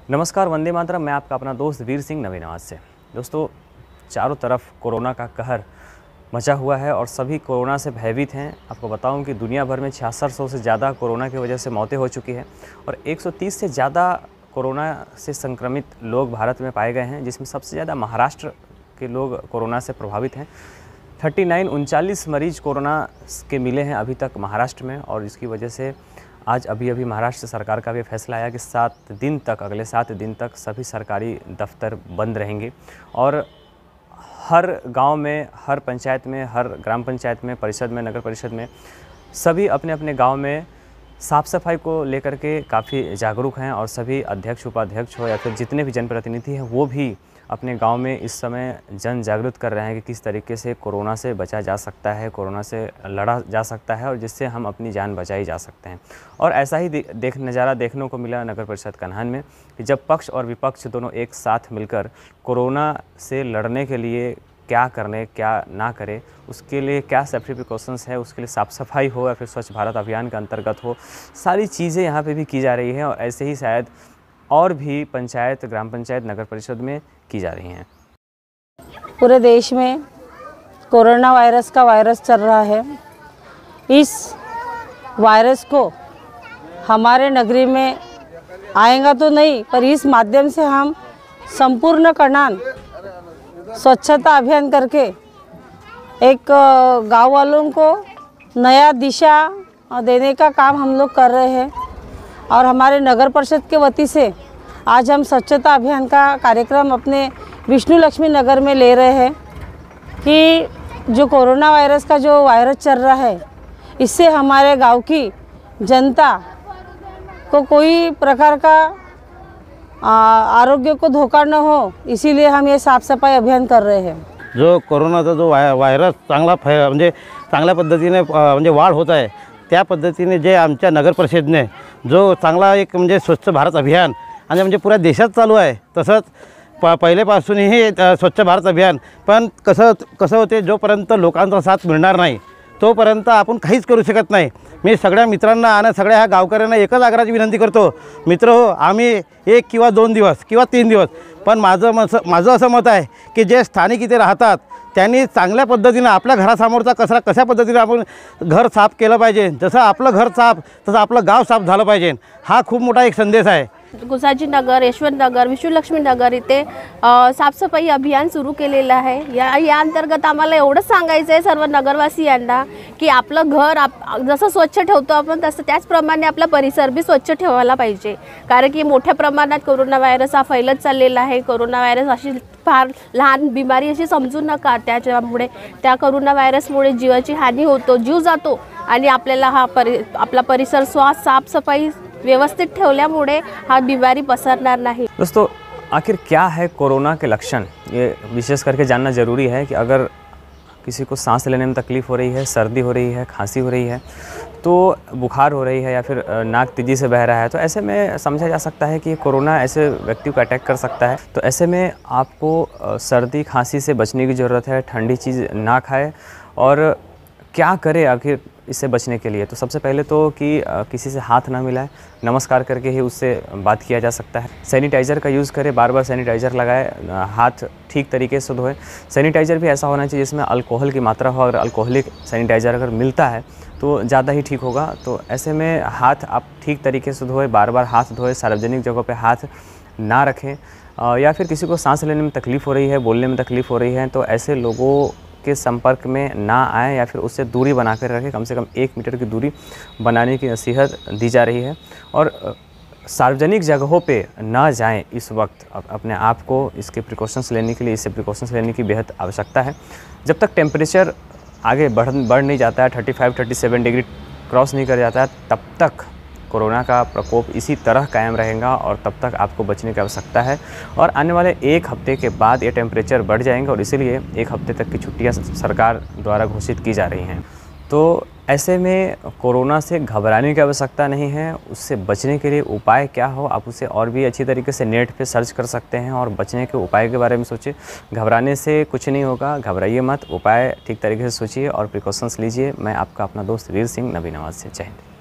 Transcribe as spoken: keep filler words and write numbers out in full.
नमस्कार, वंदे मातरम। मैं आपका अपना दोस्त वीर सिंह नवी नवाज से। दोस्तों, चारों तरफ कोरोना का कहर मचा हुआ है और सभी कोरोना से भयभीत हैं। आपको बताऊं कि दुनिया भर में छियासठ सौ से ज़्यादा कोरोना की वजह से मौतें हो चुकी हैं और एक सौ तीस से ज़्यादा कोरोना से संक्रमित लोग भारत में पाए गए हैं, जिसमें सबसे ज़्यादा महाराष्ट्र के लोग कोरोना से प्रभावित हैं। थर्टी नाइन उनचालीस मरीज कोरोना के मिले हैं अभी तक महाराष्ट्र में और इसकी वजह से आज अभी अभी महाराष्ट्र सरकार का भी फैसला आया कि सात दिन तक अगले सात दिन तक सभी सरकारी दफ्तर बंद रहेंगे और हर गांव में, हर पंचायत में, हर ग्राम पंचायत में, परिषद में, नगर परिषद में सभी अपने अपने गांव में साफ़ सफाई को लेकर के काफ़ी जागरूक हैं और सभी अध्यक्ष, उपाध्यक्ष हो या फिर जितने भी जनप्रतिनिधि हैं वो भी अपने गांव में इस समय जन जागरूक कर रहे हैं कि किस तरीके से कोरोना से बचा जा सकता है, कोरोना से लड़ा जा सकता है और जिससे हम अपनी जान बचाई जा सकते हैं। और ऐसा ही देख नज़ारा देखने को मिला नगर परिषद कन्हान में कि जब पक्ष और विपक्ष दोनों एक साथ मिलकर कोरोना से लड़ने के लिए क्या करने क्या ना करें, उसके लिए क्या सेफ्टी प्रिकॉशंस है, उसके लिए साफ़ सफाई हो या फिर स्वच्छ भारत अभियान के अंतर्गत हो, सारी चीज़ें यहाँ पे भी की जा रही हैं और ऐसे ही शायद और भी पंचायत, ग्राम पंचायत, नगर परिषद में की जा रही हैं। पूरे देश में कोरोना वायरस का वायरस चल रहा है। इस वायरस को हमारे नगरी में आएगा तो नहीं, पर इस माध्यम से हम संपूर्ण कन्हान स्वच्छता अभियान करके एक गांव वालों को नया दिशा देने का काम हम लोग कर रहे हैं और हमारे नगर परिषद के वती से आज हम स्वच्छता अभियान का कार्यक्रम अपने विष्णु लक्ष्मी नगर में ले रहे हैं कि जो कोरोना वायरस का जो वायरस चल रहा है, इससे हमारे गांव की जनता को कोई प्रकार का आरोग्य को धोखा न हो, इसीलिए हम ये साफ सफाई अभियान कर रहे हैं। जो कोरोनाचा जो वाय वायरस चांगला फै म्हणजे चांगल्या पद्धतीने म्हणजे वाढ होत आहे, त्या पद्धतीने जे आमच्या नगर परिषदेने जो चांगला एक म्हणजे स्वच्छ भारत अभियान आणि म्हणजे पुऱ्या देशात चालू आहे, तसंच प पहिलेपासूनही स्वच्छ भारत अभियान पण कसं कसं होते, जोपर्यंत लोकांचा साथ मिळणार नाही तोपर्यंत आपण काहीच करू शकत नाही। मी सगळ्या मित्रांना आणि सगळ्या ह्या गावकऱ्यांना एकच आग्रहाची विनंती करतो, मित्र हो, आम्ही एक किंवा दोन दिवस किंवा तीन दिवस पण माझं मस माझं असं मत आहे की जे स्थानिक इथे राहतात त्यांनी चांगल्या पद्धतीने आपल्या घरासमोरचा कचरा कशा पद्धतीने आपण घर साफ केलं पाहिजे, जसं आपलं घर साफ तसं आपलं गाव साफ झालं पाहिजे। हा खूप मोठा एक संदेश आहे। गुसाजी नगर, यशवंत नगर, विष्णुलक्ष्मी नगर इथे साफसफाई अभियान सुरू केलेलं आहे। या या अंतर्गत आम्हाला एवढंच सांगायचं आहे सर्व नगरवासियांना की आपलं घर आप जसं स्वच्छ ठेवतो आपण तसं त्याचप्रमाणे आपला परिसर बी स्वच्छ ठेवायला पाहिजे, कारण की मोठ्या प्रमाणात कोरोना व्हायरस हा फैलत चाललेला आहे। कोरोना व्हायरस अशी फार लहान बिमारी अशी समजू नका, त्याच्यामुळे त्या कोरोना व्हायरसमुळे जीवाची हानी होतो, जीव जातो आणि आपल्याला हा परि आपला परिसर स्वास साफसफाई व्यवस्थित ठेवल्यामुळे हा बीमारी पसरणार नहीं। दोस्तों, आखिर क्या है कोरोना के लक्षण, ये विशेष करके जानना ज़रूरी है कि अगर किसी को सांस लेने में तकलीफ़ हो रही है, सर्दी हो रही है, खांसी हो रही है, तो बुखार हो रही है या फिर नाक तेज़ी से बह रहा है, तो ऐसे में समझा जा सकता है कि कोरोना ऐसे व्यक्ति को अटैक कर सकता है। तो ऐसे में आपको सर्दी खांसी से बचने की ज़रूरत है, ठंडी चीज़ ना खाए और क्या करें आखिर इससे बचने के लिए। तो सबसे पहले तो कि किसी से हाथ ना मिलाए, नमस्कार करके ही उससे बात किया जा सकता है। सैनिटाइज़र का यूज़ करें, बार बार सैनिटाइज़र लगाए, हाथ ठीक तरीके से धोए। सैनिटाइज़र भी ऐसा होना चाहिए जिसमें अल्कोहल की मात्रा हो, अगर अल्कोहलिक सैनिटाइज़र अगर मिलता है तो ज़्यादा ही ठीक होगा। तो ऐसे में हाथ आप ठीक तरीके से धोए, बार बार हाथ धोए, सार्वजनिक जगहों पर हाथ ना रखें। या फिर किसी को सांस लेने में तकलीफ़ हो रही है, बोलने में तकलीफ़ हो रही है, तो ऐसे लोगों के संपर्क में ना आए या फिर उससे दूरी बना कर रखें। कम से कम एक मीटर की दूरी बनाने की नसीहत दी जा रही है और सार्वजनिक जगहों पे ना जाएं इस वक्त। अपने आप को इसके प्रिकॉशंस लेने के लिए इससे प्रिकॉशंस लेने की बेहद आवश्यकता है। जब तक टेम्परेचर आगे बढ़ बढ़ नहीं जाता है, thirty five thirty seven degree cross नहीं कर जाता है, तब तक कोरोना का प्रकोप इसी तरह कायम रहेगा और तब तक आपको बचने की आवश्यकता है। और आने वाले एक हफ्ते के बाद ये टेम्परेचर बढ़ जाएंगे और इसीलिए एक हफ्ते तक की छुट्टियां सरकार द्वारा घोषित की जा रही हैं। तो ऐसे में कोरोना से घबराने की आवश्यकता नहीं है। उससे बचने के लिए उपाय क्या हो, आप उसे और भी अच्छी तरीके से नेट पे सर्च कर सकते हैं और बचने के उपाय के बारे में सोचिए। घबराने से कुछ नहीं होगा, घबराइए मत, उपाय ठीक तरीके से सोचिए और प्रिकॉशंस लीजिए। मैं आपका अपना दोस्त वीर सिंह नवी नवाज से। जय हिंद।